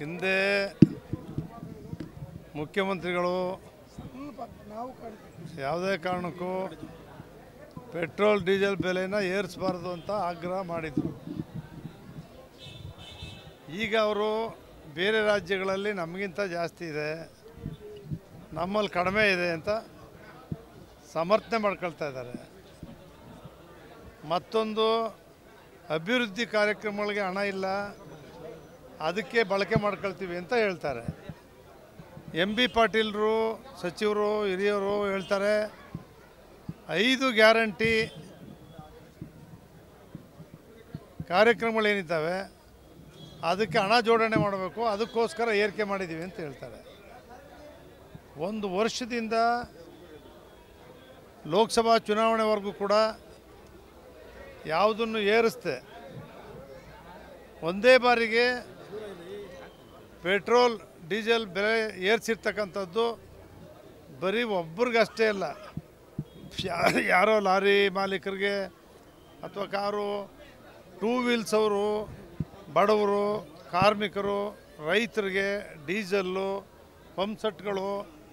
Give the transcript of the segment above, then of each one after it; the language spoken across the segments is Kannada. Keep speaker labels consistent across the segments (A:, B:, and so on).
A: ಹಿಂದೆ ಮುಖ್ಯಮಂತ್ರಿಗಳು ಯಾವುದೇ ಕಾರಣಕ್ಕೂ ಪೆಟ್ರೋಲ್ ಡೀಸೆಲ್ ಬೆಲೆನ ಏರಿಸಬಾರ್ದು ಅಂತ ಆಗ್ರಹ ಮಾಡಿದರು. ಈಗ ಅವರು ಬೇರೆ ರಾಜ್ಯಗಳಲ್ಲಿ ನಮಗಿಂತ ಜಾಸ್ತಿ ಇದೆ, ನಮ್ಮಲ್ಲಿ ಕಡಿಮೆ ಇದೆ ಅಂತ ಸಮರ್ಥನೆ ಮಾಡ್ಕೊಳ್ತಾ ಇದ್ದಾರೆ. ಮತ್ತೊಂದು ಅಭಿವೃದ್ಧಿ ಕಾರ್ಯಕ್ರಮಗಳಿಗೆ ಹಣ ಇಲ್ಲ, ಅದಕ್ಕೆ ಬಳಕೆ ಮಾಡ್ಕೊಳ್ತೀವಿ ಅಂತ ಹೇಳ್ತಾರೆ. ಬಿ ಪಾಟೀಲರು ಸಚಿವರು ಹಿರಿಯವರು ಹೇಳ್ತಾರೆ 5 ಗ್ಯಾರಂಟಿ ಕಾರ್ಯಕ್ರಮಗಳೇನಿದ್ದಾವೆ ಅದಕ್ಕೆ ಹಣ ಜೋಡಣೆ ಮಾಡಬೇಕು, ಅದಕ್ಕೋಸ್ಕರ ಏರಿಕೆ ಮಾಡಿದ್ದೀವಿ ಅಂತ ಹೇಳ್ತಾರೆ. ಒಂದು ವರ್ಷದಿಂದ ಲೋಕಸಭಾ ಚುನಾವಣೆವರೆಗೂ ಕೂಡ ಯಾವುದನ್ನು ಏರಿಸ್ತೆ ಒಂದೇ ಬಾರಿಗೆ ಪೆಟ್ರೋಲ್ ಡೀಸೆಲ್ ಬೆಲೆ ಏರಿಸಿರ್ತಕ್ಕಂಥದ್ದು ಬರೀ ಒಬ್ರಿಗಷ್ಟೇ ಅಲ್ಲ, ಯಾರೋ ಲಾರಿ ಮಾಲೀಕರಿಗೆ ಅಥವಾ ಕಾರು, ಟೂ ವೀಲ್ಸ್ ಅವರು, ಬಡವರು, ಕಾರ್ಮಿಕರು, ರೈತರಿಗೆ ಡೀಸೆಲ್ಲು, ಪಂಪ್ಸೆಟ್ಗಳು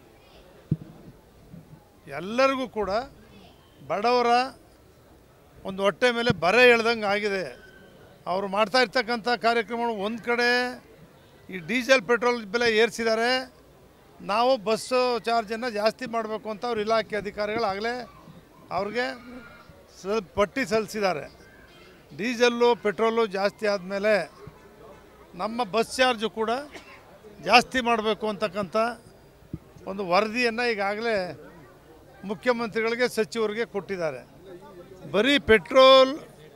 A: ಎಲ್ಲರಿಗೂ ಕೂಡ ಬಡವರ ಒಂದು ಹೊಟ್ಟೆ ಮೇಲೆ ಬರೆ ಎಳ್ದಂಗೆ ಆಗಿದೆ. ಅವರು ಮಾಡ್ತಾ ಇರ್ತಕ್ಕಂಥ ಕಾರ್ಯಕ್ರಮಗಳು ಒಂದು ಕಡೆ ಈ ಡೀಸೆಲ್ ಪೆಟ್ರೋಲ್ ಬೆಲೆ ಏರಿಸಿದ್ದಾರೆ, ನಾವು ಬಸ್ಸು ಚಾರ್ಜನ್ನು ಜಾಸ್ತಿ ಮಾಡಬೇಕು ಅಂತ ಅವ್ರ ಇಲಾಖೆ ಅಧಿಕಾರಿಗಳಾಗಲೇ ಅವ್ರಿಗೆ ಪಟ್ಟಿ ಸಲ್ಲಿಸಿದ್ದಾರೆ. ಡೀಸೆಲ್ಲು ಪೆಟ್ರೋಲು ಜಾಸ್ತಿ ಆದಮೇಲೆ ನಮ್ಮ ಬಸ್ ಚಾರ್ಜು ಕೂಡ ಜಾಸ್ತಿ ಮಾಡಬೇಕು ಅಂತಕ್ಕಂಥ ಒಂದು ವರದಿಯನ್ನು ಈಗಾಗಲೇ ಮುಖ್ಯಮಂತ್ರಿಗಳಿಗೆ ಸಚಿವರಿಗೆ ಕೊಟ್ಟಿದ್ದಾರೆ. ಬರೀ ಪೆಟ್ರೋಲ್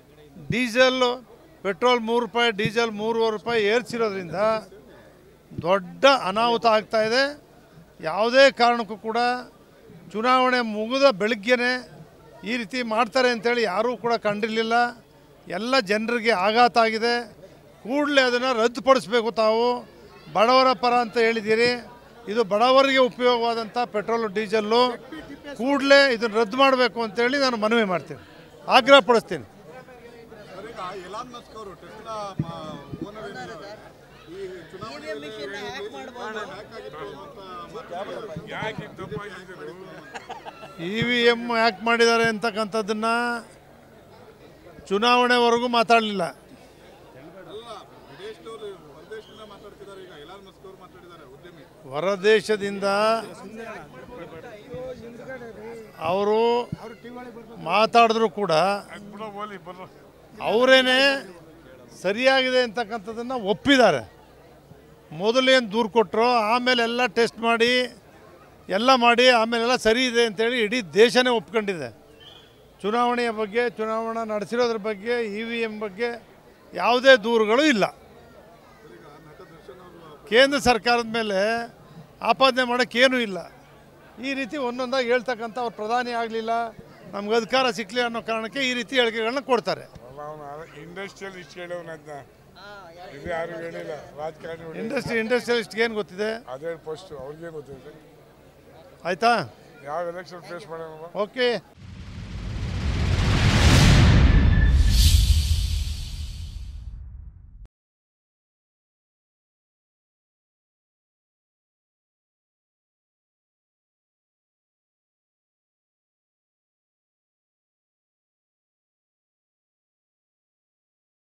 A: 3 ರೂಪಾಯಿ, ಡೀಸೆಲ್ 3.5 ರೂಪಾಯಿ ಏರಿಸಿರೋದ್ರಿಂದ ದೊಡ್ಡ ಅನಾಹುತ ಆಗ್ತಾಯಿದೆ. ಯಾವುದೇ ಕಾರಣಕ್ಕೂ ಕೂಡ ಚುನಾವಣೆ ಮುಗಿದ ಬೆಳಗ್ಗೆನೇ ಈ ರೀತಿ ಮಾಡ್ತಾರೆ ಅಂತೇಳಿ ಯಾರೂ ಕೂಡ ಕಂಡಿರಲಿಲ್ಲ. ಎಲ್ಲ ಜನರಿಗೆ ಆಘಾತ ಆಗಿದೆ. ಕೂಡಲೇ ಅದನ್ನು ರದ್ದುಪಡಿಸಬೇಕು. ತಾವು ಬಡವರ ಪರ ಅಂತ ಹೇಳಿದ್ದೀರಿ, ಇದು ಬಡವರಿಗೆ ಉಪಯೋಗವಾದಂಥ ಪೆಟ್ರೋಲು ಡೀಸೆಲ್ಲು, ಕೂಡಲೇ ಇದನ್ನು ರದ್ದು ಮಾಡಬೇಕು ಅಂತೇಳಿ ನಾನು ಮನವಿ ಮಾಡ್ತೀನಿ, ಆಗ್ರಹ ಪಡಿಸ್ತೀನಿ. EVM ಹ್ಯಾಕ್ ಮಾಡಿದ್ದಾರೆ ಅಂತಕ್ಕಂಥದ್ದನ್ನು ಚುನಾವಣೆವರೆಗೂ ಮಾತಾಡಲಿಲ್ಲ. ಹೊರದೇಶದಿಂದ ಅವರು ಮಾತಾಡಿದ್ರು ಕೂಡ ಅವರೇನೆ ಸರಿಯಾಗಿದೆ ಅಂತಕ್ಕಂಥದ್ದನ್ನು ಒಪ್ಪಿದ್ದಾರೆ. ಮೊದಲೇನು ದೂರು ಕೊಟ್ಟರು, ಆಮೇಲೆ ಎಲ್ಲ ಟೆಸ್ಟ್ ಮಾಡಿ ಎಲ್ಲ ಮಾಡಿ ಆಮೇಲೆಲ್ಲ ಸರಿ ಇದೆ ಅಂತೇಳಿ ಇಡೀ ದೇಶನೇ ಒಪ್ಕೊಂಡಿದೆ. ಚುನಾವಣೆಯ ಬಗ್ಗೆ, ಚುನಾವಣಾ ನಡೆಸಿರೋದ್ರ ಬಗ್ಗೆ, EVM ಬಗ್ಗೆ ಯಾವುದೇ ದೂರುಗಳು ಇಲ್ಲ. ಕೇಂದ್ರ ಸರ್ಕಾರದ ಮೇಲೆ ಆಪಾದನೆ ಮಾಡೋಕ್ಕೇನೂ ಇಲ್ಲ. ಈ ರೀತಿ ಒಂದೊಂದಾಗಿ ಹೇಳ್ತಕ್ಕಂಥ ಅವ್ರು ಪ್ರಧಾನಿ ಆಗಲಿಲ್ಲ, ನಮ್ಗೆ ಅಧಿಕಾರ ಸಿಕ್ಕಲಿ ಅನ್ನೋ ಕಾರಣಕ್ಕೆ ಈ ರೀತಿ ಹೇಳಿಕೆಗಳನ್ನ ಕೊಡ್ತಾರೆ. ಇಂಡಸ್ಟ್ರಿಯಲಿಸ್ಟ್ಗೆ ಏನು ಗೊತ್ತಿದೆ?
B: ಅದೇ ಫಸ್ಟ್ ಅವ್ರಿಗೆ ಗೊತ್ತಿದೆ.
A: ಆಯ್ತಾ?
B: ಯಾವ ಎಲೆಕ್ಷನ್ ಫೇಸ್ ಮಾಡೋಣ.
A: ಓಕೆ.